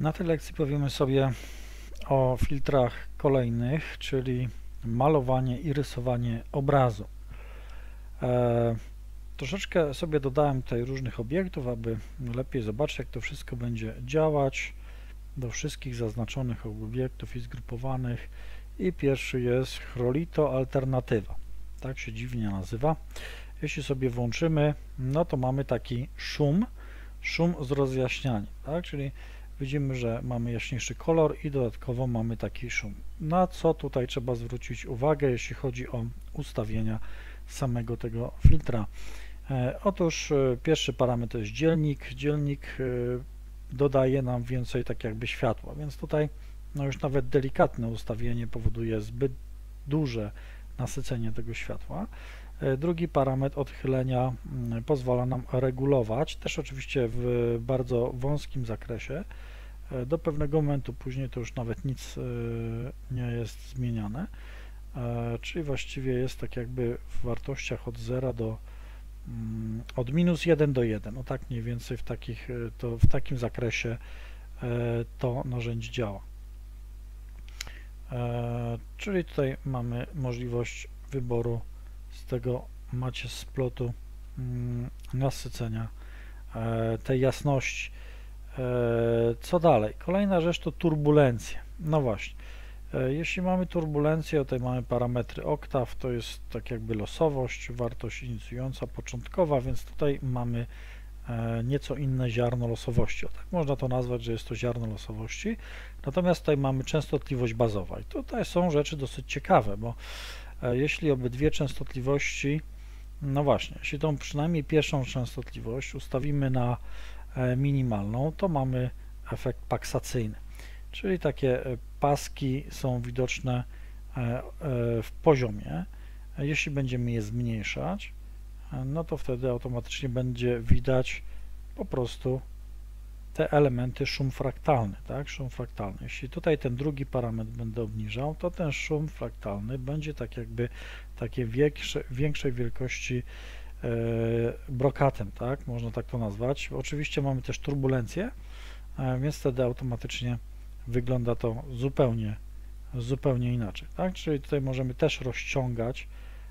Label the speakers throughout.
Speaker 1: Na tej lekcji powiemy sobie o filtrach kolejnych, czyli malowanie i rysowanie obrazu. Troszeczkę sobie dodałem tutaj różnych obiektów, aby lepiej zobaczyć, jak to wszystko będzie działać. Do wszystkich zaznaczonych obiektów i zgrupowanych. I pierwszy jest Chrolito Alternatywa. Tak się dziwnie nazywa. Jeśli sobie włączymy, no to mamy taki szum z rozjaśnianiem, tak? Czyli widzimy, że mamy jaśniejszy kolor i dodatkowo mamy taki szum. Na co tutaj trzeba zwrócić uwagę, jeśli chodzi o ustawienia samego tego filtra? Otóż pierwszy parametr to jest dzielnik. Dzielnik dodaje nam więcej tak jakby światła, więc tutaj no już nawet delikatne ustawienie powoduje zbyt duże nasycenie tego światła. Drugi parametr odchylenia pozwala nam regulować, też oczywiście w bardzo wąskim zakresie. Do pewnego momentu później to już nawet nic nie jest zmieniane, czyli właściwie jest tak jakby w wartościach od 0 do od -1 do 1, no tak mniej więcej w takim zakresie to narzędzie działa. Czyli tutaj mamy możliwość wyboru z tego macie splotu nasycenia tej jasności. Co dalej? Kolejna rzecz to turbulencje. No właśnie, jeśli mamy turbulencję, tutaj mamy parametry oktaw, to jest tak jakby losowość, wartość inicjująca, początkowa, więc tutaj mamy nieco inne ziarno losowości. O, tak można to nazwać, że jest to ziarno losowości. Natomiast tutaj mamy częstotliwość bazowa i tutaj są rzeczy dosyć ciekawe, bo jeśli obydwie częstotliwości, no właśnie, jeśli tą przynajmniej pierwszą częstotliwość ustawimy na minimalną, to mamy efekt paksacyjny, czyli takie paski są widoczne w poziomie. Jeśli będziemy je zmniejszać, no to wtedy automatycznie będzie widać po prostu te elementy szum fraktalny, tak? Szum fraktalny. Jeśli tutaj ten drugi parametr będę obniżał, to ten szum fraktalny będzie tak jakby takie większej wielkości brokatem, tak? Można tak to nazwać. Oczywiście mamy też turbulencję, więc wtedy automatycznie wygląda to zupełnie inaczej, tak? Czyli tutaj możemy też rozciągać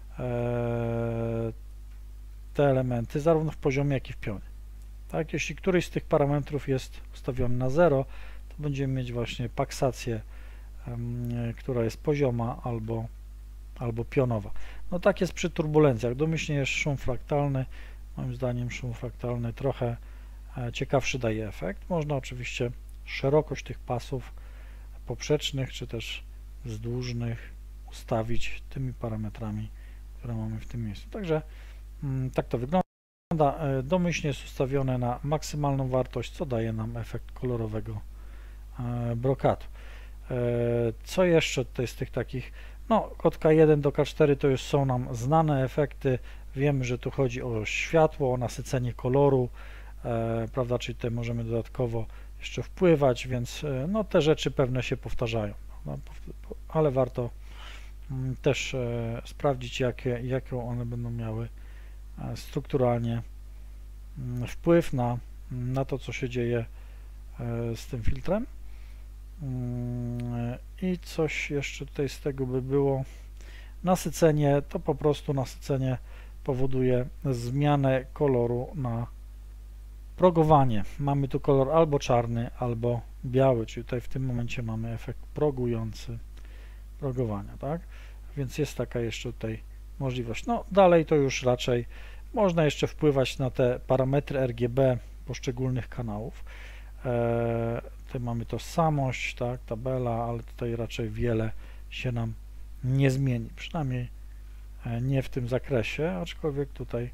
Speaker 1: te elementy zarówno w poziomie, jak i w pionie. Tak, jeśli któryś z tych parametrów jest ustawiony na 0, to będziemy mieć właśnie paksację, która jest pozioma albo pionowa. No tak jest przy turbulencjach. Domyślnie jest szum fraktalny. Moim zdaniem szum fraktalny trochę ciekawszy daje efekt. Można oczywiście szerokość tych pasów poprzecznych czy też wzdłużnych ustawić tymi parametrami, które mamy w tym miejscu. Także tak to wygląda. Domyślnie jest ustawione na maksymalną wartość, co daje nam efekt kolorowego brokatu. Co jeszcze tutaj z tych takich, no od K1 do K4 to już są nam znane efekty, wiemy, że tu chodzi o światło, o nasycenie koloru, prawda, czyli tutaj możemy dodatkowo jeszcze wpływać, więc no te rzeczy pewne się powtarzają, no, ale warto też sprawdzić, jaką one będą miały strukturalnie wpływ na to, co się dzieje z tym filtrem. I coś jeszcze tutaj z tego by było. Nasycenie, to po prostu nasycenie powoduje zmianę koloru na progowanie. Mamy tu kolor albo czarny, albo biały, czyli tutaj w tym momencie mamy efekt progujący progowania, tak? Więc jest taka jeszcze tutaj możliwość. No dalej to już raczej można jeszcze wpływać na te parametry RGB poszczególnych kanałów. Tutaj mamy tożsamość, tak, tabela, ale tutaj raczej wiele się nam nie zmieni, przynajmniej nie w tym zakresie, aczkolwiek tutaj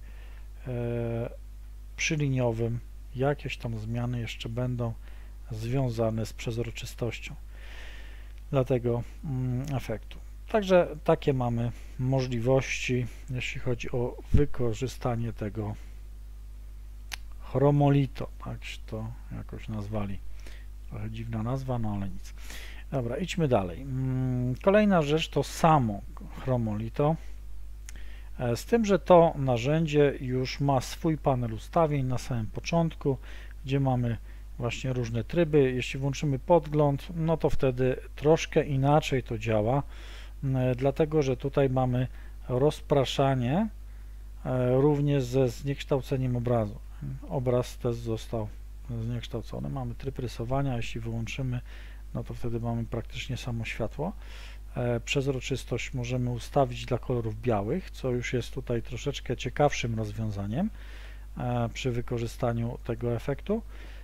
Speaker 1: przy liniowym jakieś tam zmiany jeszcze będą związane z przezroczystością dla tego efektu. Także takie mamy możliwości, jeśli chodzi o wykorzystanie tego chromolito, tak się to jakoś nazwali. Trochę dziwna nazwa, no ale nic. Dobra, idźmy dalej. Kolejna rzecz to samo chromolito, z tym, że to narzędzie już ma swój panel ustawień na samym początku, gdzie mamy właśnie różne tryby. Jeśli włączymy podgląd, no to wtedy troszkę inaczej to działa, dlatego że tutaj mamy rozpraszanie również ze zniekształceniem obrazu. Obraz też został zniekształcony. Mamy tryb rysowania, jeśli wyłączymy, no to wtedy mamy praktycznie samo światło. Przezroczystość możemy ustawić dla kolorów białych, co już jest tutaj troszeczkę ciekawszym rozwiązaniem przy wykorzystaniu tego efektu.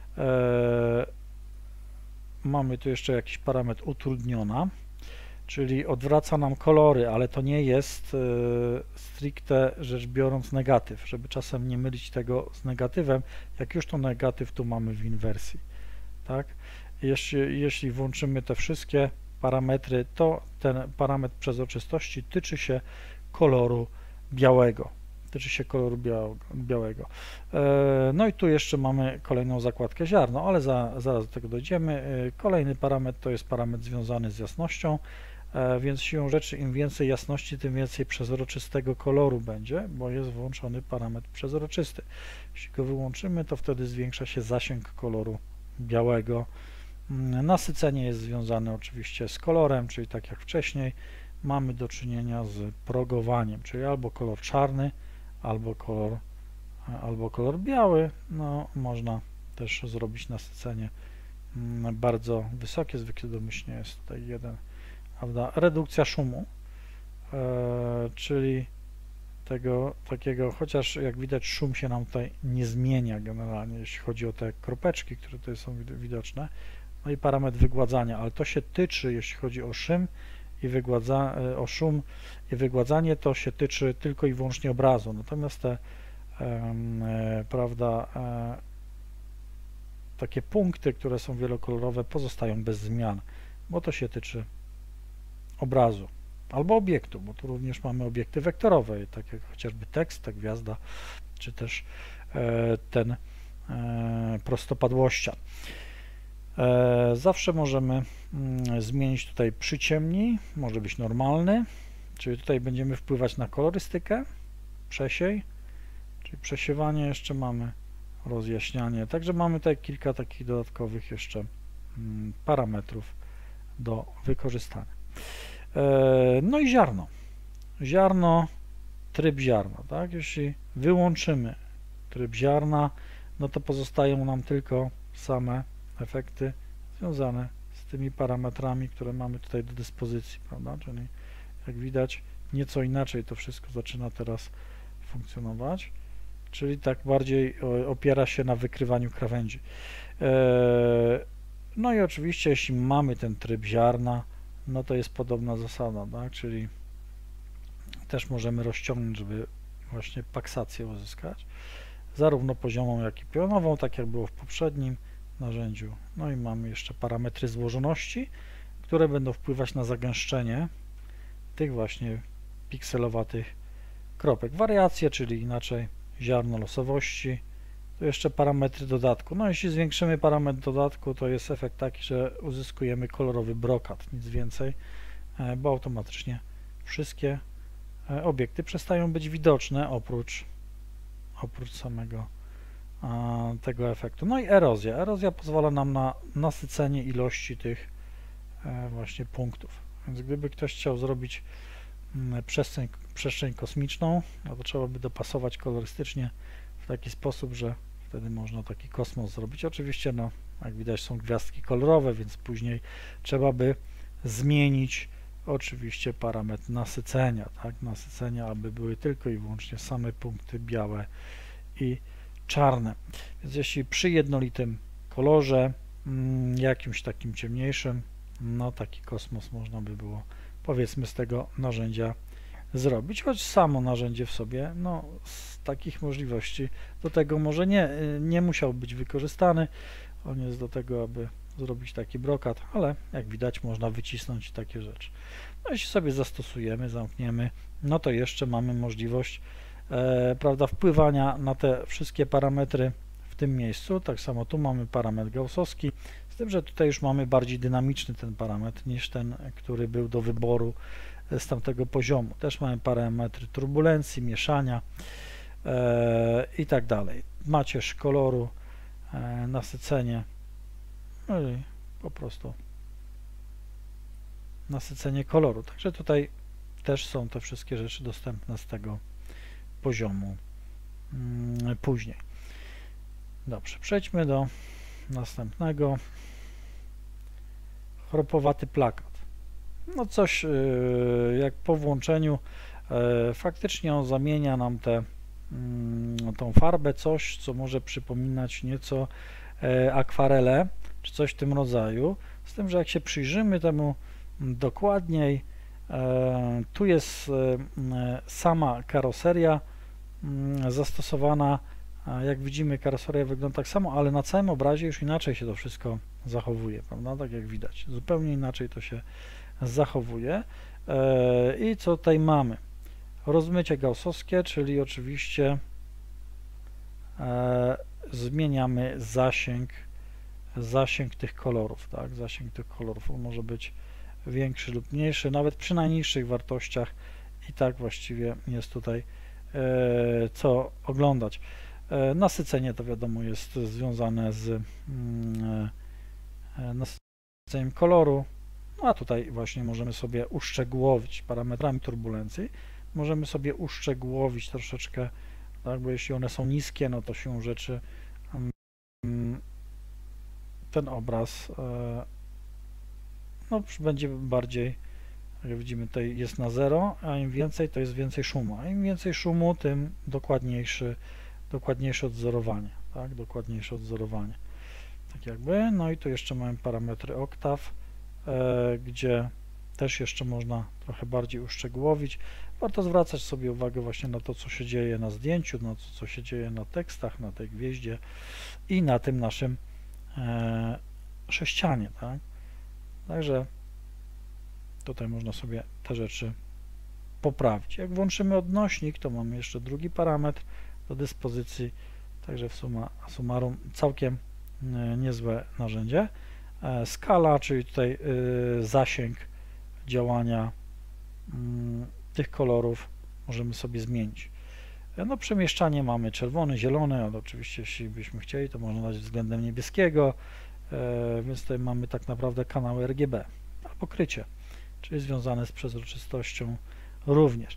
Speaker 1: Mamy tu jeszcze jakiś parametr utrudniona, czyli odwraca nam kolory, ale to nie jest stricte rzecz biorąc negatyw, żeby czasem nie mylić tego z negatywem, jak już to negatyw tu mamy w inwersji, tak? Jeśli włączymy te wszystkie parametry, to ten parametr przezroczystości tyczy się koloru białego. No i tu jeszcze mamy kolejną zakładkę ziarno, ale zaraz do tego dojdziemy. Kolejny parametr to jest parametr związany z jasnością, więc siłą rzeczy im więcej jasności, tym więcej przezroczystego koloru będzie, bo jest włączony parametr przezroczysty. Jeśli go wyłączymy, to wtedy zwiększa się zasięg koloru białego. Nasycenie jest związane oczywiście z kolorem, czyli tak jak wcześniej mamy do czynienia z progowaniem, czyli albo kolor czarny, albo kolor biały. No, można też zrobić nasycenie bardzo wysokie, zwykle domyślnie jest tutaj 1, prawda? Redukcja szumu, czyli tego takiego, chociaż jak widać szum się nam tutaj nie zmienia generalnie, jeśli chodzi o te kropeczki, które tutaj są widoczne. No i parametr wygładzania, ale to się tyczy, jeśli chodzi o szum i wygładzanie, to się tyczy tylko i wyłącznie obrazu. Natomiast te prawda, takie punkty, które są wielokolorowe, pozostają bez zmian, bo to się tyczy obrazu albo obiektu, bo tu również mamy obiekty wektorowe, tak jak chociażby tekst, ta gwiazda, czy też ten prostopadłościan. Zawsze możemy zmienić tutaj przyciemnij, może być normalny, czyli tutaj będziemy wpływać na kolorystykę, przesiej, czyli przesiewanie, jeszcze mamy rozjaśnianie, także mamy tutaj kilka takich dodatkowych jeszcze parametrów do wykorzystania. No i ziarno, tryb ziarna, tak? Jeśli wyłączymy tryb ziarna, no to pozostają nam tylko same efekty związane z tymi parametrami, które mamy tutaj do dyspozycji, prawda? Czyli jak widać nieco inaczej to wszystko zaczyna teraz funkcjonować, czyli tak bardziej opiera się na wykrywaniu krawędzi. No i oczywiście jeśli mamy ten tryb ziarna, no to jest podobna zasada, tak? Czyli też możemy rozciągnąć, żeby właśnie paksację uzyskać, zarówno poziomą, jak i pionową, tak jak było w poprzednim narzędziu. No i mamy jeszcze parametry złożoności, które będą wpływać na zagęszczenie tych właśnie pikselowatych kropek. Wariacje, czyli inaczej ziarno losowości. Tu jeszcze parametry dodatku. No jeśli zwiększymy parametr dodatku, to jest efekt taki, że uzyskujemy kolorowy brokat, nic więcej, bo automatycznie wszystkie obiekty przestają być widoczne oprócz samego tego efektu. No i erozja. Erozja pozwala nam na nasycenie ilości tych właśnie punktów. Więc gdyby ktoś chciał zrobić przestrzeń kosmiczną, no to trzeba by dopasować kolorystycznie w taki sposób, że wtedy można taki kosmos zrobić. Oczywiście, no, jak widać, są gwiazdki kolorowe, więc później trzeba by zmienić oczywiście parametr nasycenia, tak? Nasycenia, aby były tylko i wyłącznie same punkty białe i czarne. Więc jeśli przy jednolitym kolorze, jakimś takim ciemniejszym, no taki kosmos można by było, powiedzmy, z tego narzędzia zrobić, choć samo narzędzie w sobie, no z takich możliwości do tego może nie musiał być wykorzystany. On jest do tego, aby zrobić taki brokat, ale jak widać można wycisnąć takie rzeczy. No jeśli sobie zastosujemy, zamkniemy, no to jeszcze mamy możliwość prawda, wpływania na te wszystkie parametry w tym miejscu. Tak samo tu mamy parametr gaussowski, z tym, że tutaj już mamy bardziej dynamiczny ten parametr niż ten, który był do wyboru z tamtego poziomu. Też mamy parametry turbulencji, mieszania i tak dalej. Macierz koloru, nasycenie, no i po prostu nasycenie koloru. Także tutaj też są te wszystkie rzeczy dostępne z tego poziomu później. Dobrze, przejdźmy do następnego. Chropowaty plakat. No coś jak po włączeniu faktycznie on zamienia nam tą farbę, coś co może przypominać nieco akwarelę, czy coś w tym rodzaju, z tym, że jak się przyjrzymy temu dokładniej, tu jest sama karoseria zastosowana, jak widzimy karoseria wygląda tak samo, ale na całym obrazie już inaczej się to wszystko zachowuje, prawda, tak jak widać, zupełnie inaczej to się zachowuje. I co tutaj mamy? Rozmycie gaussowskie, czyli oczywiście zmieniamy zasięg tych kolorów, tak? Zasięg tych kolorów on może być większy lub mniejszy, nawet przy najniższych wartościach i tak właściwie jest tutaj co oglądać. Nasycenie to wiadomo jest związane z nasyceniem koloru, no a tutaj właśnie możemy sobie uszczegółowić parametrami turbulencji, możemy sobie uszczegółowić troszeczkę, tak, bo jeśli one są niskie, no to siłą rzeczy ten obraz no, będzie bardziej, jak widzimy tutaj jest na 0, a im więcej to jest więcej szumu, a im więcej szumu, tym dokładniejsze odzorowanie, tak, dokładniejsze odzorowanie, tak jakby. No i tu jeszcze mamy parametry oktaw, gdzie też jeszcze można trochę bardziej uszczegółowić. Warto zwracać sobie uwagę właśnie na to, co się dzieje na zdjęciu, na to, co się dzieje na tekstach, na tej gwieździe i na tym naszym sześcianie, tak? Także tutaj można sobie te rzeczy poprawić. Jak włączymy odnośnik, to mamy jeszcze drugi parametr do dyspozycji, także w summa summarum całkiem niezłe narzędzie. Skala, czyli tutaj zasięg działania tych kolorów możemy sobie zmienić. No, przemieszczanie mamy czerwony, zielony, ale oczywiście jeśli byśmy chcieli, to można dać względem niebieskiego, więc tutaj mamy tak naprawdę kanały RGB, albo krycie, czyli związane z przezroczystością również.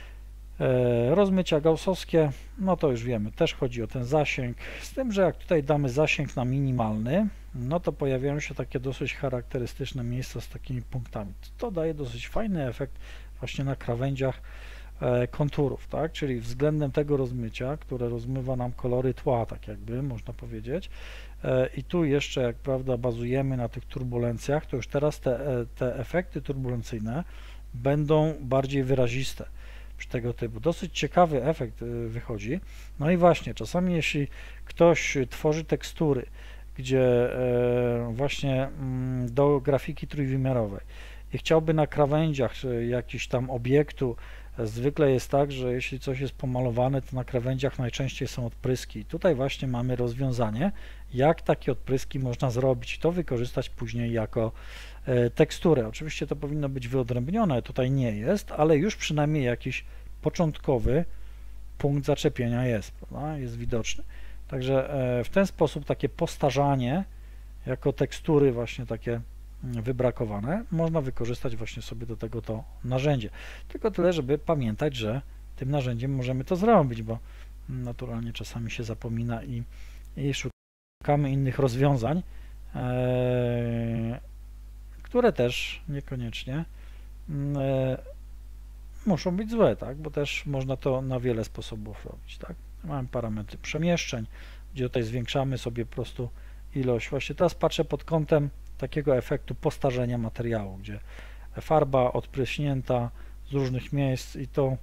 Speaker 1: Rozmycia gaussowskie, no to już wiemy, też chodzi o ten zasięg, z tym, że jak tutaj damy zasięg na minimalny, no to pojawiają się takie dosyć charakterystyczne miejsca z takimi punktami. To daje dosyć fajny efekt właśnie na krawędziach konturów, tak? Czyli względem tego rozmycia, które rozmywa nam kolory tła, tak jakby można powiedzieć. I tu jeszcze, jak prawda, bazujemy na tych turbulencjach, to już teraz te efekty turbulencyjne będą bardziej wyraziste przy tego typu. Dosyć ciekawy efekt wychodzi. No i właśnie, czasami jeśli ktoś tworzy tekstury, gdzie właśnie do grafiki trójwymiarowej i chciałby na krawędziach jakiś tam obiektu, zwykle jest tak, że jeśli coś jest pomalowane, to na krawędziach najczęściej są odpryski. Tutaj właśnie mamy rozwiązanie, jak takie odpryski można zrobić i to wykorzystać później jako teksturę. Oczywiście to powinno być wyodrębnione, tutaj nie jest, ale już przynajmniej jakiś początkowy punkt zaczepienia jest, prawda? Jest widoczny. Także w ten sposób takie postarzanie jako tekstury właśnie takie wybrakowane można wykorzystać właśnie sobie do tego to narzędzie. Tylko tyle, żeby pamiętać, że tym narzędziem możemy to zrobić, bo naturalnie czasami się zapomina i szukamy innych rozwiązań, które też niekoniecznie muszą być złe, tak? Bo też można to na wiele sposobów robić, tak? Mamy parametry przemieszczeń, gdzie tutaj zwiększamy sobie po prostu ilość. Właśnie teraz patrzę pod kątem takiego efektu postarzenia materiału, gdzie farba odpryśnięta z różnych miejsc i to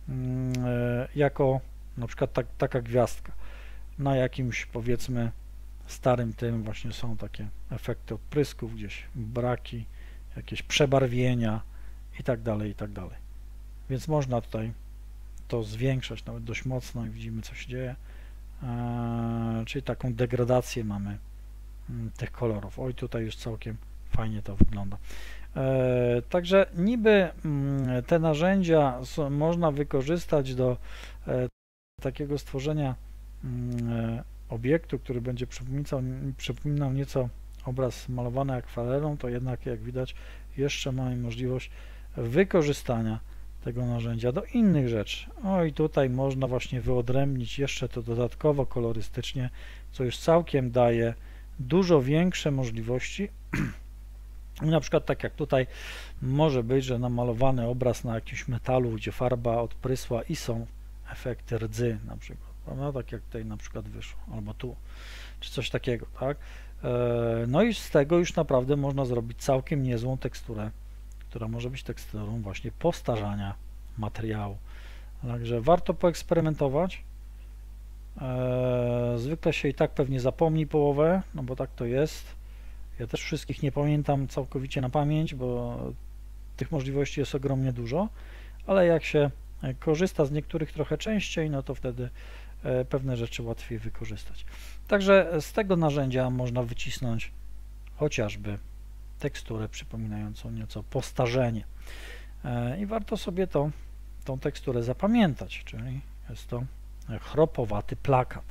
Speaker 1: jako na przykład taka gwiazdka. Na jakimś, powiedzmy, starym tym właśnie są takie efekty odprysków, gdzieś braki, jakieś przebarwienia i tak dalej, i tak dalej. Więc można tutaj to zwiększać nawet dość mocno i widzimy, co się dzieje. Czyli taką degradację mamy tych kolorów. Oj, tutaj już całkiem fajnie to wygląda. Także niby te narzędzia można wykorzystać do takiego stworzenia obiektu, który będzie przypominał nieco obraz malowany akwarelą, to jednak jak widać jeszcze mamy możliwość wykorzystania tego narzędzia do innych rzeczy. O i tutaj można właśnie wyodrębnić jeszcze to dodatkowo kolorystycznie, co już całkiem daje dużo większe możliwości. I na przykład tak jak tutaj może być, że namalowany obraz na jakimś metalu, gdzie farba odprysła i są efekty rdzy na przykład, prawda? Tak jak tutaj na przykład wyszło, albo tu, czy coś takiego, tak? No i z tego już naprawdę można zrobić całkiem niezłą teksturę, która może być teksturą właśnie postarzania materiału. Także warto poeksperymentować. Zwykle się i tak pewnie zapomni połowę, no bo tak to jest. Ja też wszystkich nie pamiętam całkowicie na pamięć, bo tych możliwości jest ogromnie dużo, ale jak się korzysta z niektórych trochę częściej, no to wtedy pewne rzeczy łatwiej wykorzystać. Także z tego narzędzia można wycisnąć chociażby teksturę przypominającą nieco postarzenie. I warto sobie tą teksturę zapamiętać, czyli jest to chropowaty plakat.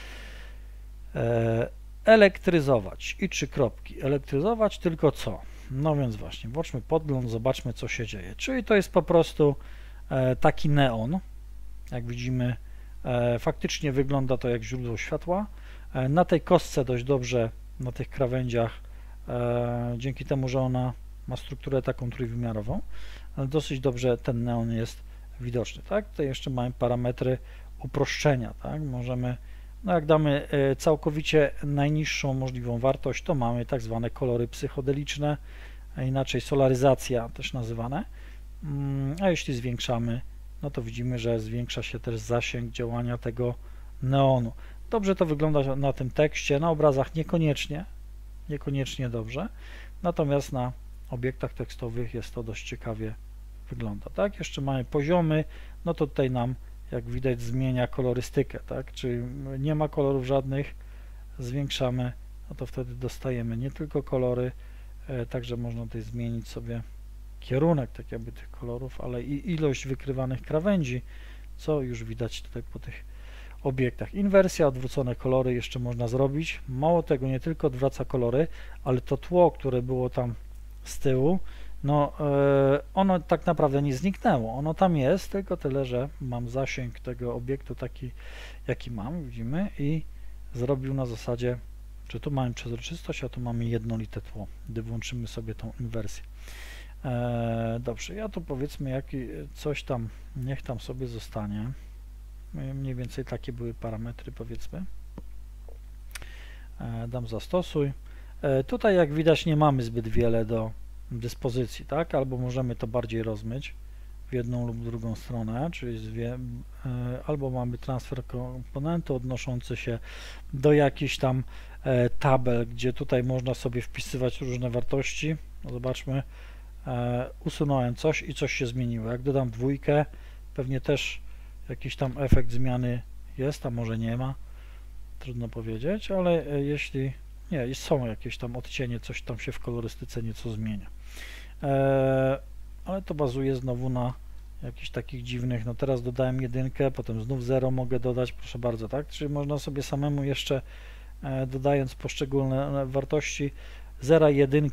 Speaker 1: Elektryzować i 3 kropki. Elektryzować tylko co? No więc właśnie, włączmy podgląd, zobaczmy co się dzieje. Czyli to jest po prostu taki neon. Jak widzimy, faktycznie wygląda to jak źródło światła. Na tej kostce dość dobrze, na tych krawędziach, dzięki temu, że ona ma strukturę taką trójwymiarową, ale dosyć dobrze ten neon jest widoczny. Tak? Tutaj jeszcze mamy parametry uproszczenia. Tak? Możemy, no jak damy całkowicie najniższą możliwą wartość, to mamy tak zwane kolory psychodeliczne, inaczej solaryzacja też nazywane, a jeśli zwiększamy, no to widzimy, że zwiększa się też zasięg działania tego neonu. Dobrze to wygląda na tym tekście, na obrazach niekoniecznie dobrze, natomiast na obiektach tekstowych jest to dość ciekawie wygląda. Tak? Jeszcze mamy poziomy, no to tutaj nam, jak widać, zmienia kolorystykę, tak? Czyli nie ma kolorów żadnych, zwiększamy, no to wtedy dostajemy nie tylko kolory, także można tutaj zmienić sobie kierunek tak jakby tych kolorów, ale i ilość wykrywanych krawędzi, co już widać tutaj po tych obiektach. Inwersja, odwrócone kolory jeszcze można zrobić. Mało tego, nie tylko odwraca kolory, ale to tło, które było tam z tyłu, no ono tak naprawdę nie zniknęło. Ono tam jest, tylko tyle, że mam zasięg tego obiektu taki, jaki mam, widzimy, i zrobił na zasadzie, że tu mamy przezroczystość, a tu mamy jednolite tło, gdy włączymy sobie tą inwersję. Dobrze, ja tu powiedzmy, coś tam, niech tam sobie zostanie. Mniej więcej takie były parametry, powiedzmy. Dam zastosuj. Tutaj, jak widać, nie mamy zbyt wiele do dyspozycji, tak? Albo możemy to bardziej rozmyć w jedną lub drugą stronę, czyli albo mamy transfer komponentu odnoszący się do jakichś tam tabel, gdzie tutaj można sobie wpisywać różne wartości. No zobaczmy, usunąłem coś i coś się zmieniło. Jak dodam dwójkę, pewnie też jakiś tam efekt zmiany jest, a może nie ma, trudno powiedzieć, ale jeśli nie, są jakieś tam odcienie, coś tam się w kolorystyce nieco zmienia. Ale to bazuje znowu na jakichś takich dziwnych, no teraz dodałem 1, potem znów 0 mogę dodać, proszę bardzo, tak? Czyli można sobie samemu jeszcze dodając poszczególne wartości 0 i 1,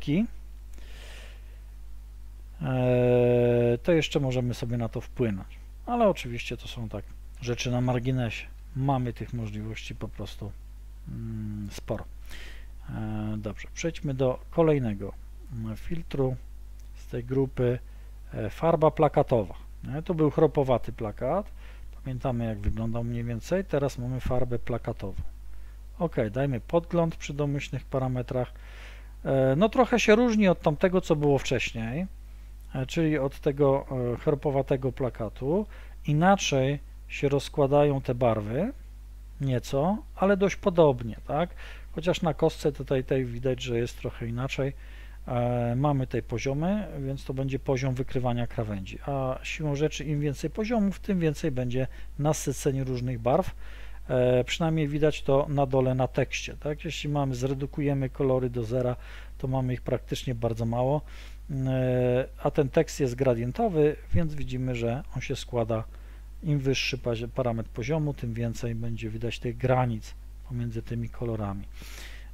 Speaker 1: to jeszcze możemy sobie na to wpłynąć. Ale oczywiście to są tak rzeczy na marginesie. Mamy tych możliwości po prostu sporo. Dobrze, przejdźmy do kolejnego filtru z tej grupy farba plakatowa. To był chropowaty plakat. Pamiętamy, jak wyglądał mniej więcej. Teraz mamy farbę plakatową. OK, dajmy podgląd przy domyślnych parametrach. No trochę się różni od tamtego, co było wcześniej, czyli od tego chropowatego plakatu. Inaczej się rozkładają te barwy, nieco, ale dość podobnie, tak? Chociaż na kostce tutaj widać, że jest trochę inaczej. Mamy tutaj poziomy, więc to będzie poziom wykrywania krawędzi, a siłą rzeczy im więcej poziomów, tym więcej będzie nasyceń różnych barw. Przynajmniej widać to na dole na tekście, tak? Jeśli zredukujemy kolory do zera, to mamy ich praktycznie bardzo mało, a ten tekst jest gradientowy, więc widzimy, że on się składa, im wyższy parametr poziomu, tym więcej będzie widać tych granic pomiędzy tymi kolorami.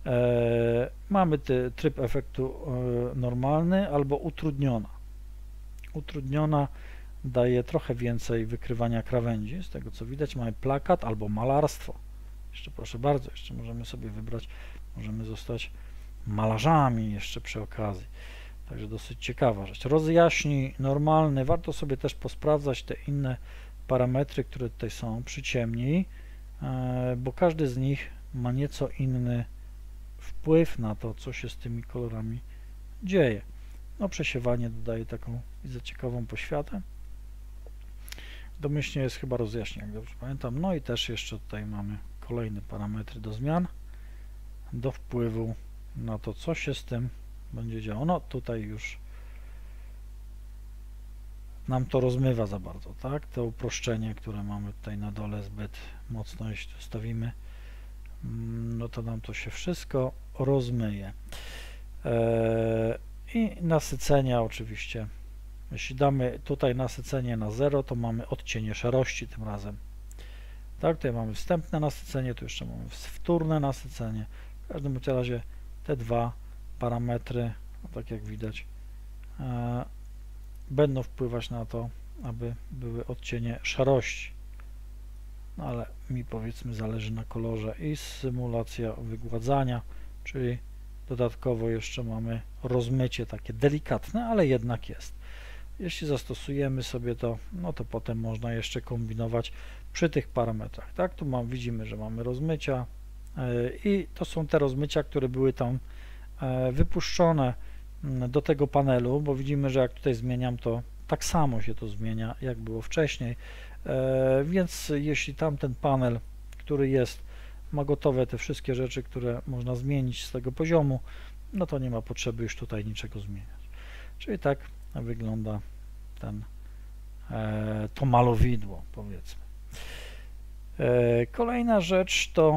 Speaker 1: Mamy tryb efektu normalny albo utrudniona. Utrudniona daje trochę więcej wykrywania krawędzi. Z tego co widać mamy plakat albo malarstwo. Jeszcze proszę bardzo, jeszcze możemy sobie wybrać, możemy zostać malarzami jeszcze przy okazji. Także dosyć ciekawa rzecz. Rozjaśnij, normalny, warto sobie też posprawdzać te inne parametry, które tutaj są, przyciemnij, bo każdy z nich ma nieco inny wpływ na to, co się z tymi kolorami dzieje. No przesiewanie dodaje taką, widzę, ciekawą poświatę. Domyślnie jest chyba rozjaśnienie, jak dobrze pamiętam. No i też jeszcze tutaj mamy kolejne parametry do zmian, do wpływu na to, co się z tym będzie działo. No tutaj już nam to rozmywa za bardzo, tak? To uproszczenie, które mamy tutaj na dole zbyt mocno, jeśli ustawimy, no to nam to się wszystko rozmyje. I nasycenia oczywiście. Jeśli damy tutaj nasycenie na 0, to mamy odcienie szarości tym razem. Tak, tutaj mamy wstępne nasycenie, tu jeszcze mamy wtórne nasycenie. W każdym razie te dwa parametry, no tak jak widać, będą wpływać na to, aby były odcienie szarości. No ale mi, powiedzmy, zależy na kolorze i symulacja wygładzania, czyli dodatkowo jeszcze mamy rozmycie takie delikatne, ale jednak jest. Jeśli zastosujemy sobie to, no to potem można jeszcze kombinować przy tych parametrach. Tak, tu widzimy, że mamy rozmycia i to są te rozmycia, które były tam wypuszczone do tego panelu, bo widzimy, że jak tutaj zmieniam, to tak samo się to zmienia, jak było wcześniej. Więc jeśli tamten panel, który jest, ma gotowe te wszystkie rzeczy, które można zmienić z tego poziomu, no to nie ma potrzeby już tutaj niczego zmieniać. Czyli tak wygląda to malowidło, powiedzmy. Kolejna rzecz to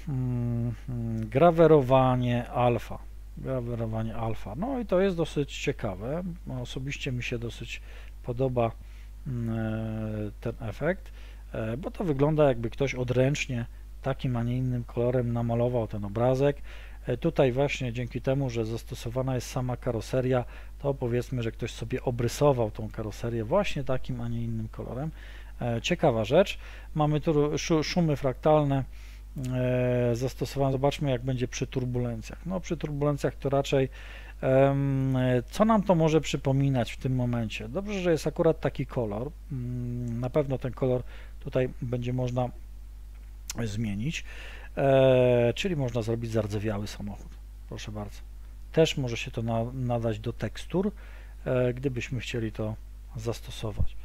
Speaker 1: grawerowanie alfa. Grawerowanie alfa. No i to jest dosyć ciekawe. Osobiście mi się dosyć podoba ten efekt, bo to wygląda, jakby ktoś odręcznie takim, a nie innym kolorem namalował ten obrazek. Tutaj właśnie dzięki temu, że zastosowana jest sama karoseria, to powiedzmy, że ktoś sobie obrysował tą karoserię właśnie takim, a nie innym kolorem. Ciekawa rzecz. Mamy tu szumy fraktalne zastosowane. Zobaczmy, jak będzie przy turbulencjach. No przy turbulencjach to raczej co nam to może przypominać w tym momencie? Dobrze, że jest akurat taki kolor. Na pewno ten kolor tutaj będzie można zmienić. Czyli można zrobić zardzewiały samochód. Proszę bardzo. Też może się to nadać do tekstur, gdybyśmy chcieli to zastosować.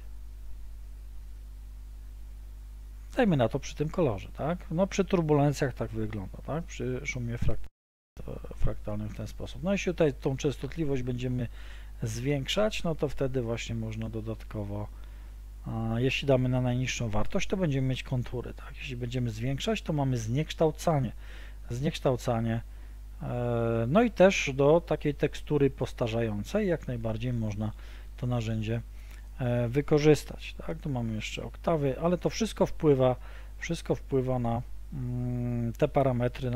Speaker 1: Dajmy na to przy tym kolorze, tak? No przy turbulencjach tak wygląda, tak? Przy szumie fraktalnym w ten sposób. No jeśli tutaj tą częstotliwość będziemy zwiększać, no to wtedy właśnie można dodatkowo, jeśli damy na najniższą wartość, to będziemy mieć kontury, tak? Jeśli będziemy zwiększać, to mamy zniekształcanie, no i też do takiej tekstury postarzającej jak najbardziej można to narzędzie wykorzystać, tak? Tu mamy jeszcze oktawy, ale to wszystko wpływa na te parametry,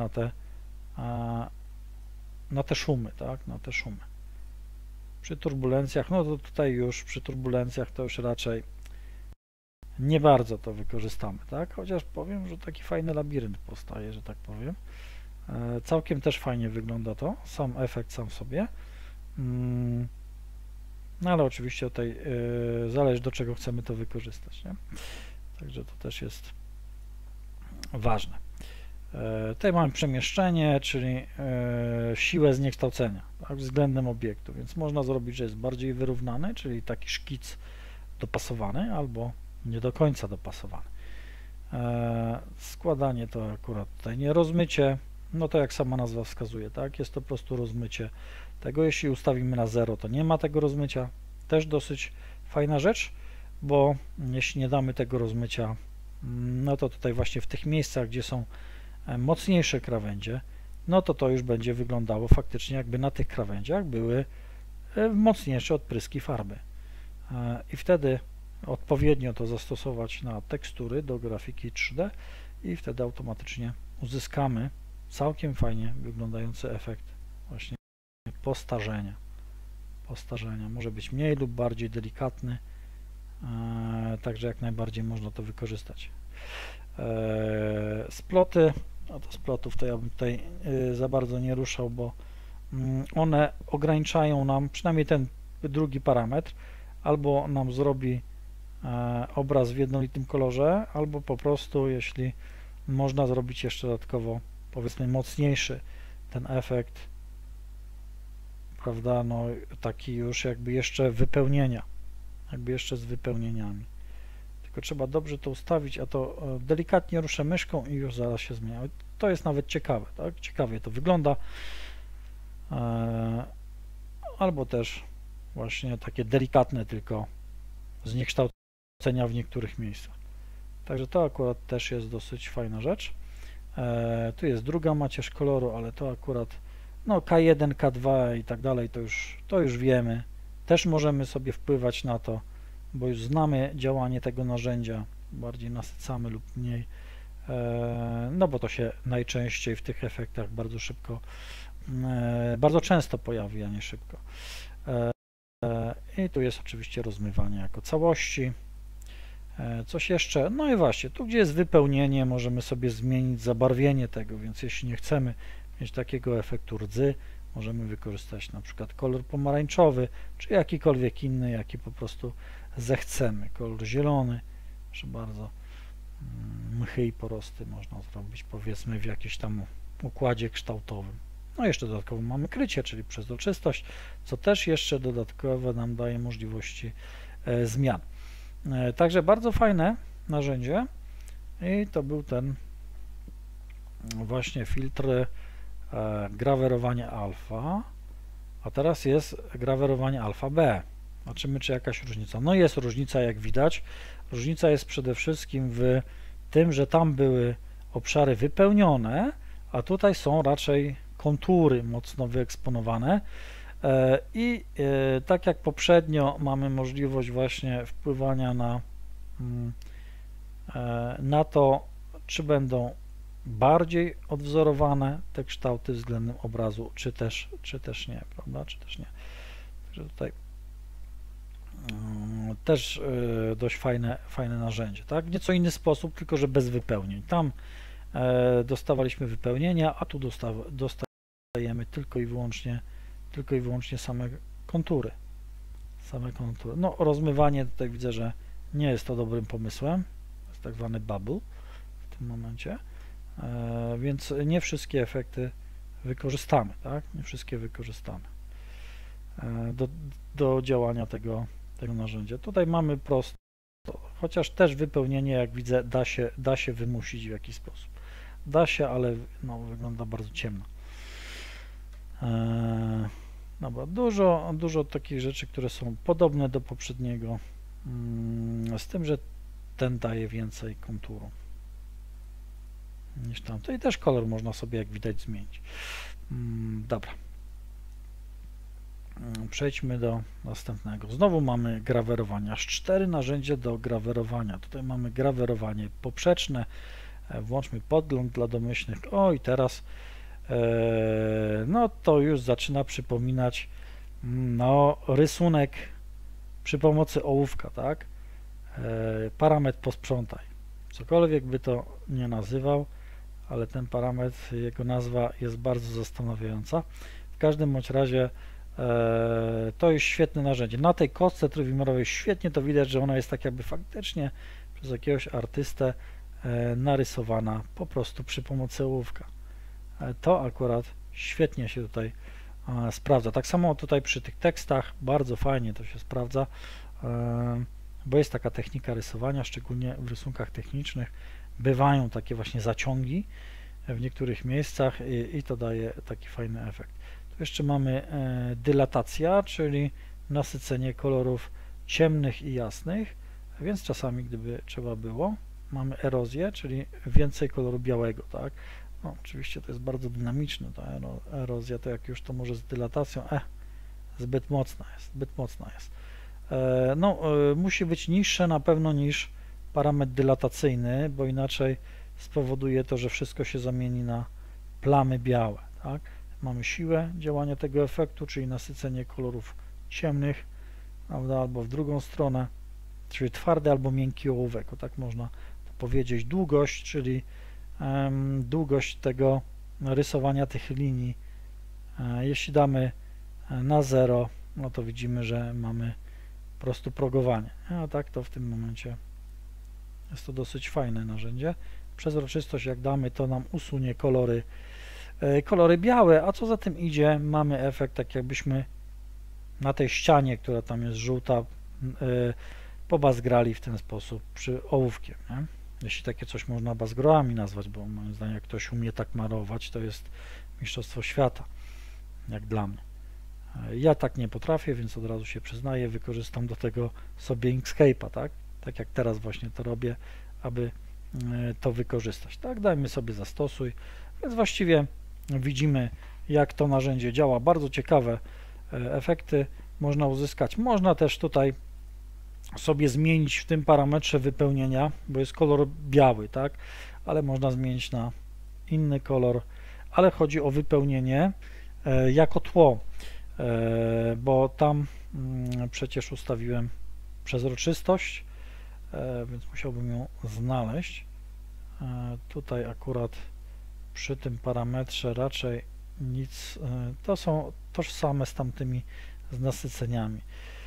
Speaker 1: na te szumy, tak? Na te szumy. Przy turbulencjach, no to tutaj już przy turbulencjach to już raczej nie bardzo to wykorzystamy, tak? Chociaż powiem, że taki fajny labirynt powstaje, że tak powiem. Całkiem też fajnie wygląda to, sam efekt sam w sobie. No ale oczywiście tutaj zależy, do czego chcemy to wykorzystać, nie? Także to też jest ważne. Tutaj mamy przemieszczenie, czyli siłę zniekształcenia, tak, względem obiektu, więc można zrobić, że jest bardziej wyrównany, czyli taki szkic dopasowany, albo nie do końca dopasowany. Składanie to akurat tutaj nie, rozmycie, no to jak sama nazwa wskazuje, tak, jest to po prostu rozmycie tego. Jeśli ustawimy na 0, to nie ma tego rozmycia. Też dosyć fajna rzecz, bo jeśli nie damy tego rozmycia, no to tutaj właśnie w tych miejscach, gdzie są mocniejsze krawędzie, no to już będzie wyglądało faktycznie, jakby na tych krawędziach były mocniejsze odpryski farby. I wtedy odpowiednio to zastosować na tekstury do grafiki 3D i wtedy automatycznie uzyskamy całkiem fajnie wyglądający efekt właśnie postarzenia. Może być mniej lub bardziej delikatny, także jak najbardziej można to wykorzystać. Sploty, no to splotów to ja bym tutaj za bardzo nie ruszał, bo one ograniczają nam, przynajmniej ten drugi parametr, albo nam zrobi obraz w jednolitym kolorze, albo po prostu, jeśli można zrobić jeszcze dodatkowo, powiedzmy, mocniejszy ten efekt, prawda, no taki już jakby jeszcze wypełnienia, jakby jeszcze z wypełnieniami. Tylko trzeba dobrze to ustawić, a to delikatnie ruszę myszką i już zaraz się zmienia. To jest nawet ciekawe, tak? Ciekawie to wygląda. Albo też właśnie takie delikatne tylko zniekształcenia w niektórych miejscach. Także to akurat też jest dosyć fajna rzecz. Tu jest druga macierz koloru, ale to akurat no K1, K2 i tak dalej, to już wiemy. Też możemy sobie wpływać na to, bo już znamy działanie tego narzędzia, bardziej nasycamy lub mniej, no bo to się najczęściej w tych efektach bardzo szybko, bardzo często pojawi, a nie szybko. I tu jest oczywiście rozmywanie jako całości. Coś jeszcze? No i właśnie, tu gdzie jest wypełnienie, możemy sobie zmienić zabarwienie tego, więc jeśli nie chcemy mieć takiego efektu rdzy, możemy wykorzystać na przykład kolor pomarańczowy, czy jakikolwiek inny, jaki po prostu zechcemy. Kolor zielony, proszę bardzo, mchy i porosty można zrobić, powiedzmy, w jakimś tam układzie kształtowym. No jeszcze dodatkowo mamy krycie, czyli przezroczystość, co też jeszcze dodatkowo nam daje możliwości zmian. Także bardzo fajne narzędzie i to był ten właśnie filtr grawerowanie alfa, a teraz jest grawerowanie alfa B. Zobaczymy, czy jakaś różnica. No jest różnica, jak widać. Różnica jest przede wszystkim w tym, że tam były obszary wypełnione, a tutaj są raczej kontury mocno wyeksponowane i tak jak poprzednio mamy możliwość właśnie wpływania na to, czy będą bardziej odwzorowane te kształty względem obrazu, czy też nie, prawda, czy też nie. Także tutaj też dość fajne narzędzie, tak? W nieco inny sposób, tylko że bez wypełnień. Tam dostawaliśmy wypełnienia, a tu dostajemy tylko i wyłącznie same kontury. No, rozmywanie tutaj widzę, że nie jest to dobrym pomysłem. To jest tak zwany bubble w tym momencie. Więc nie wszystkie efekty wykorzystamy, tak? Nie wszystkie wykorzystamy do działania tego narzędzia. Tutaj mamy prosto, chociaż też wypełnienie, jak widzę, da się wymusić w jakiś sposób. Da się, ale no, wygląda bardzo ciemno. Dobra, dużo takich rzeczy, które są podobne do poprzedniego, z tym, że ten daje więcej konturu niż tamto. I też kolor można sobie, jak widać, zmienić. Dobra. Przejdźmy do następnego. Znowu mamy grawerowanie. Aż 4 narzędzia do grawerowania. Tutaj mamy grawerowanie poprzeczne. Włączmy podgląd dla domyślnych. O, i teraz no to już zaczyna przypominać no, rysunek przy pomocy ołówka, tak? Parametr posprzątaj. Cokolwiek by to nie nazywał, ale ten parametr, jego nazwa jest bardzo zastanawiająca. W każdym bądź razie to jest świetne narzędzie. Na tej kostce trójwymiarowej świetnie to widać, że ona jest tak jakby faktycznie przez jakiegoś artystę narysowana po prostu przy pomocy ołówka. To akurat świetnie się tutaj sprawdza. Tak samo tutaj przy tych tekstach bardzo fajnie to się sprawdza, bo jest taka technika rysowania, szczególnie w rysunkach technicznych bywają takie właśnie zaciągi w niektórych miejscach i to daje taki fajny efekt. Tu jeszcze mamy dylatacja, czyli nasycenie kolorów ciemnych i jasnych, więc czasami, gdyby trzeba było, mamy erozję, czyli więcej koloru białego, tak? No, oczywiście to jest bardzo dynamiczne, ta erozja, to jak już to może z dylatacją, zbyt mocna jest. No, musi być niższe na pewno niż parametr dylatacyjny, bo inaczej spowoduje to, że wszystko się zamieni na plamy białe, tak? Mamy siłę działania tego efektu, czyli nasycenie kolorów ciemnych, prawda, albo w drugą stronę, czyli twardy albo miękki ołówek, o tak można powiedzieć. Długość, czyli długość tego rysowania tych linii. Jeśli damy na 0, no to widzimy, że mamy po prostu progowanie. A tak to w tym momencie jest to dosyć fajne narzędzie. Przezroczystość jak damy, to nam usunie kolory białe, a co za tym idzie, mamy efekt tak jakbyśmy na tej ścianie, która tam jest żółta, pobazgrali w ten sposób przy ołówkiem, nie? Jeśli takie coś można bazgroami nazwać, bo moim zdaniem jak ktoś umie tak malować, to jest mistrzostwo świata, jak dla mnie. Ja tak nie potrafię, więc od razu się przyznaję, wykorzystam do tego sobie Inkscape'a, tak jak teraz właśnie to robię, aby to wykorzystać. Tak, dajmy sobie zastosuj, więc właściwie widzimy, jak to narzędzie działa. Bardzo ciekawe efekty można uzyskać. Można też tutaj sobie zmienić w tym parametrze wypełnienia, bo jest kolor biały, tak, ale można zmienić na inny kolor, ale chodzi o wypełnienie jako tło, bo tam przecież ustawiłem przezroczystość, więc musiałbym ją znaleźć. Tutaj akurat przy tym parametrze raczej nic, to są tożsame z tamtymi z nasyceniami.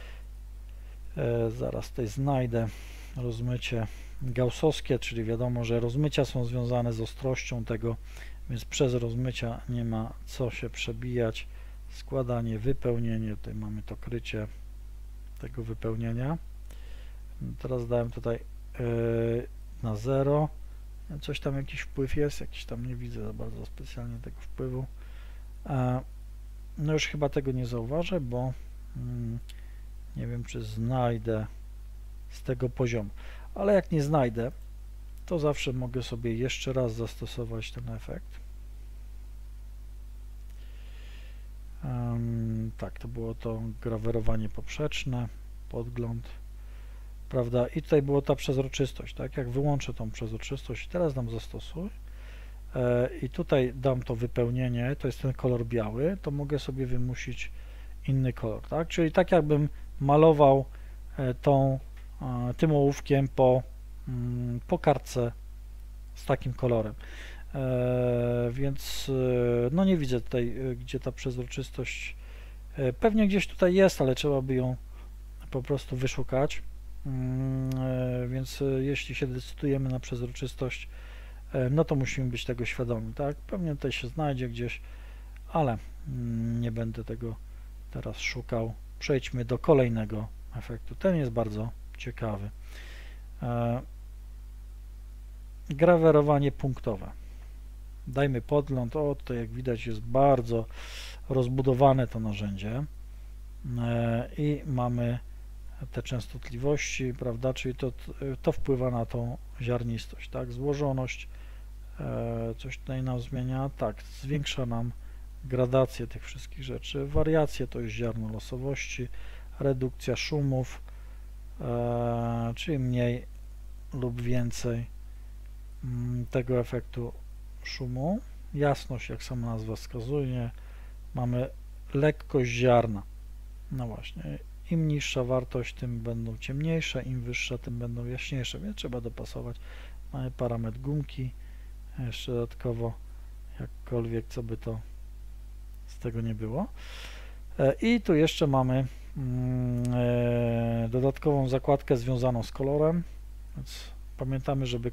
Speaker 1: Zaraz tutaj znajdę rozmycie gaussowskie, czyli wiadomo, że rozmycia są związane z ostrością tego, więc przez rozmycia nie ma co się przebijać. Składanie, wypełnienie, tutaj mamy to krycie tego wypełnienia. Teraz dałem tutaj na 0. Coś tam, jakiś wpływ jest, jakiś tam nie widzę za bardzo specjalnie tego wpływu. No już chyba tego nie zauważę, bo nie wiem, czy znajdę z tego poziomu. Ale jak nie znajdę, to zawsze mogę sobie jeszcze raz zastosować ten efekt. Tak, to było to grawerowanie poprzeczne, podgląd, prawda? I tutaj była ta przezroczystość, tak? Jak wyłączę tą przezroczystość, teraz dam zastosuj i tutaj dam to wypełnienie, to jest ten kolor biały, to mogę sobie wymusić inny kolor, tak? Czyli tak jakbym malował tym ołówkiem po kartce z takim kolorem. Więc no nie widzę tutaj, gdzie ta przezroczystość, pewnie gdzieś tutaj jest, ale trzeba by ją po prostu wyszukać, więc jeśli się decydujemy na przezroczystość, no to musimy być tego świadomi, tak? Pewnie tutaj się znajdzie gdzieś, ale nie będę tego teraz szukał. Przejdźmy do kolejnego efektu. Ten jest bardzo ciekawy. Grawerowanie punktowe. Dajmy podgląd. O, tutaj jak widać jest bardzo rozbudowane to narzędzie i mamy te częstotliwości, prawda, czyli to wpływa na tą ziarnistość, tak, złożoność, coś tutaj nam zmienia, tak, zwiększa nam gradację tych wszystkich rzeczy, wariacje to jest ziarno losowości, redukcja szumów, czyli mniej lub więcej tego efektu szumu, jasność, jak sama nazwa wskazuje, mamy lekkość ziarna, no właśnie, im niższa wartość, tym będą ciemniejsze, im wyższa, tym będą jaśniejsze, więc trzeba dopasować. Mamy parametr gumki, jeszcze dodatkowo, jakkolwiek, co by to z tego nie było. I tu jeszcze mamy dodatkową zakładkę związaną z kolorem, więc pamiętamy, żeby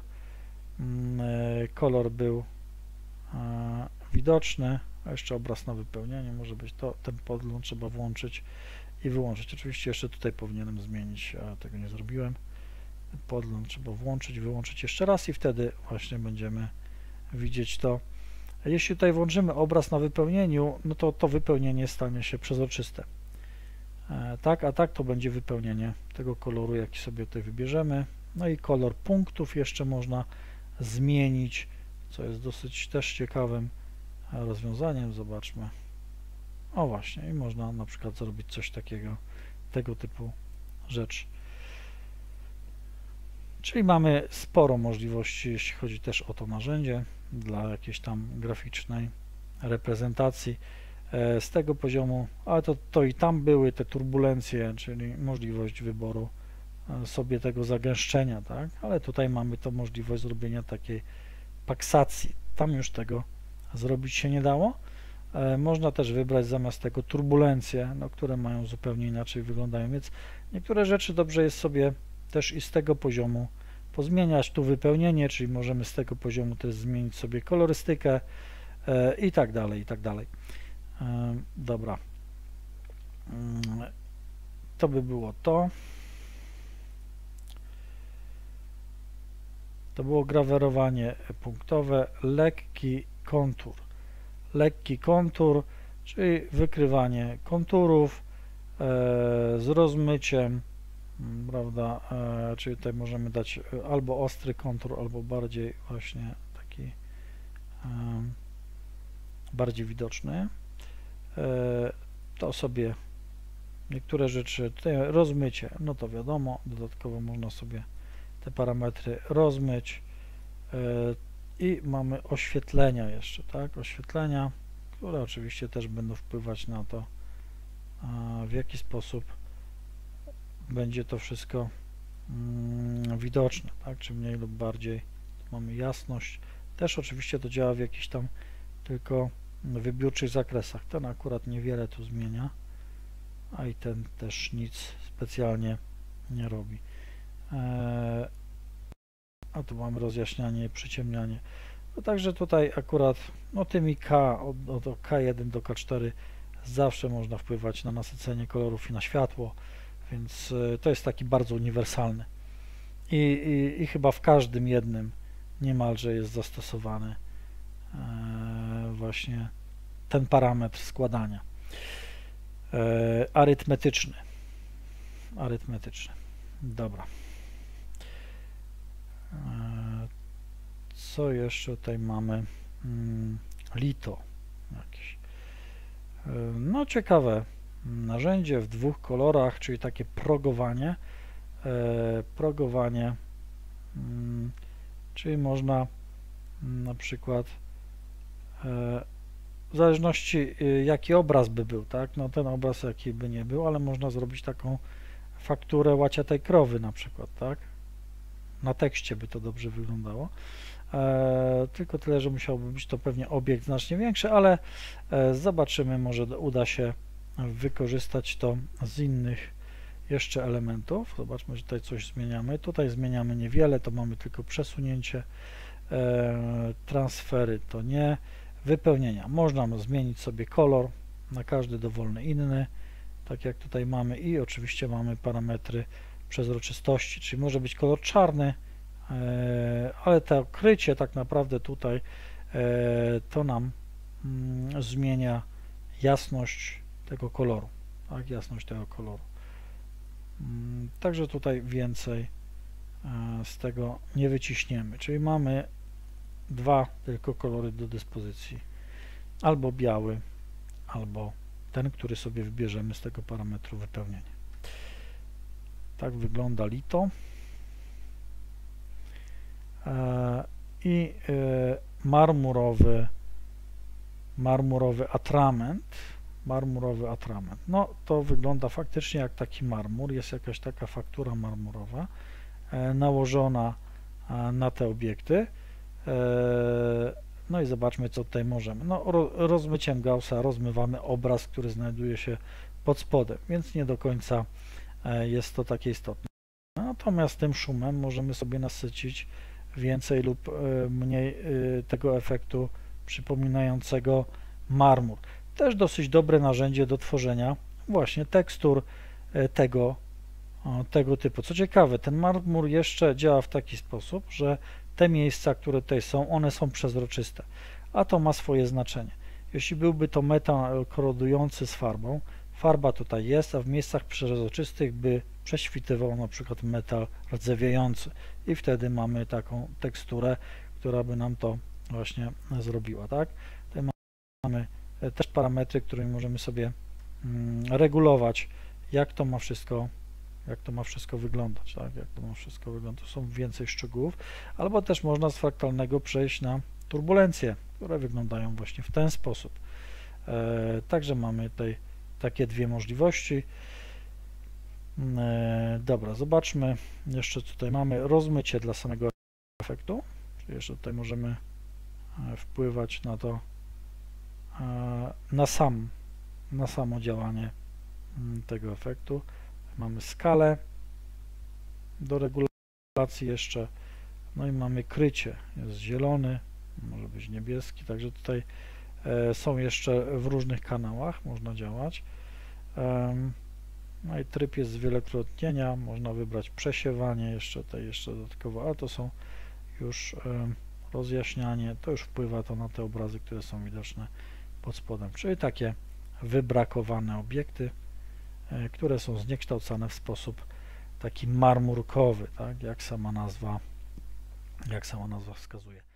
Speaker 1: kolor był widoczny, a jeszcze obraz na wypełnienie może być, to ten podgląd trzeba włączyć i wyłączyć. Oczywiście jeszcze tutaj powinienem zmienić, a tego nie zrobiłem. Podgląd trzeba włączyć, wyłączyć jeszcze raz i wtedy właśnie będziemy widzieć to. Jeśli tutaj włączymy obraz na wypełnieniu, no to to wypełnienie stanie się przezroczyste. Tak, a tak to będzie wypełnienie tego koloru, jaki sobie tutaj wybierzemy. No i kolor punktów jeszcze można zmienić, co jest dosyć też ciekawym rozwiązaniem. Zobaczmy. O właśnie, i można na przykład zrobić coś takiego, tego typu rzecz. Czyli mamy sporo możliwości, jeśli chodzi też o to narzędzie. dla jakiejś tam graficznej reprezentacji z tego poziomu, ale to i tam były te turbulencje, czyli możliwość wyboru sobie tego zagęszczenia, tak? Ale tutaj mamy to możliwość zrobienia takiej paksacji. Tam już tego zrobić się nie dało. Można też wybrać zamiast tego turbulencje, no, które mają zupełnie inaczej wyglądają, więc niektóre rzeczy dobrze jest sobie też i z tego poziomu pozmieniać. Tu wypełnienie, czyli możemy z tego poziomu też zmienić sobie kolorystykę i tak dalej, i tak dalej. Dobra. To by było to. To było grawerowanie punktowe, lekki kontur. Lekki kontur, czyli wykrywanie konturów z rozmyciem, prawda, czyli tutaj możemy dać albo ostry kontur, albo bardziej właśnie taki bardziej widoczny. To sobie niektóre rzeczy, tutaj rozmycie, no to wiadomo, dodatkowo można sobie te parametry rozmyć i mamy oświetlenia jeszcze, tak, oświetlenia, które oczywiście też będą wpływać na to, w jaki sposób będzie to wszystko widoczne, tak, czy mniej lub bardziej. Mamy jasność, też oczywiście to działa w jakichś tam tylko wybiórczych zakresach. Ten akurat niewiele tu zmienia, a i ten też nic specjalnie nie robi. A tu mamy rozjaśnianie, przyciemnianie. No także tutaj akurat no tymi K, od K1 do K4 zawsze można wpływać na nasycenie kolorów i na światło, więc to jest taki bardzo uniwersalny. I chyba w każdym jednym niemalże jest zastosowany właśnie ten parametr składania. Arytmetyczny. Dobra. Co jeszcze tutaj mamy? Lito jakieś. No ciekawe narzędzie w dwóch kolorach, czyli takie progowanie. Czyli można na przykład w zależności jaki obraz by był, tak? No ten obraz jaki by nie był, ale można zrobić taką fakturę łaciatej krowy na przykład, tak? Na tekście by to dobrze wyglądało. Tylko tyle, że musiałby być to pewnie obiekt znacznie większy, ale zobaczymy, może uda się wykorzystać to z innych jeszcze elementów. Zobaczmy, że tutaj coś zmieniamy. Tutaj zmieniamy niewiele, to mamy tylko przesunięcie, transfery to nie, wypełnienia. Można zmienić sobie kolor na każdy dowolny inny, tak jak tutaj mamy, i oczywiście mamy parametry przezroczystości, czyli może być kolor czarny, ale to krycie tak naprawdę tutaj to nam zmienia jasność tego koloru, tak, jasność tego koloru. Także tutaj więcej z tego nie wyciśniemy, czyli mamy dwa tylko kolory do dyspozycji, albo biały, albo ten, który sobie wybierzemy z tego parametru wypełnienia. Tak wygląda lito. I marmurowy atrament. No to wygląda faktycznie jak taki marmur, jest jakaś taka faktura marmurowa nałożona na te obiekty. No i zobaczmy, co tutaj możemy. No, rozmyciem Gaussa rozmywamy obraz, który znajduje się pod spodem, więc nie do końca jest to takie istotne. Natomiast tym szumem możemy sobie nasycić więcej lub mniej tego efektu przypominającego marmur. Też dosyć dobre narzędzie do tworzenia właśnie tekstur tego typu. Co ciekawe, ten marmur jeszcze działa w taki sposób, że te miejsca, które tutaj są, one są przezroczyste, a to ma swoje znaczenie. Jeśli byłby to metal korodujący z farbą, farba tutaj jest, a w miejscach przezroczystych by prześwitywał na przykład metal rdzewiający i wtedy mamy taką teksturę, która by nam to właśnie zrobiła, tak? Tutaj mamy też parametry, którymi możemy sobie regulować, jak to ma wszystko wyglądać, tak? Jak to ma wszystko wyglądać. Są więcej szczegółów, albo też można z fraktalnego przejść na turbulencje, które wyglądają właśnie w ten sposób. Także mamy tutaj takie dwie możliwości. Dobra, zobaczmy, jeszcze tutaj mamy rozmycie dla samego efektu, czyli jeszcze tutaj możemy wpływać na to, na samo działanie tego efektu. Mamy skalę do regulacji jeszcze, no i mamy krycie, jest zielony, może być niebieski, także tutaj są jeszcze w różnych kanałach, można działać. No i tryb jest zwielokrotnienia, można wybrać przesiewanie, jeszcze dodatkowo, ale to są już rozjaśnianie, to już wpływa to na te obrazy, które są widoczne pod spodem, czyli takie wybrakowane obiekty, które są zniekształcane w sposób taki marmurkowy, tak, jak sama nazwa wskazuje.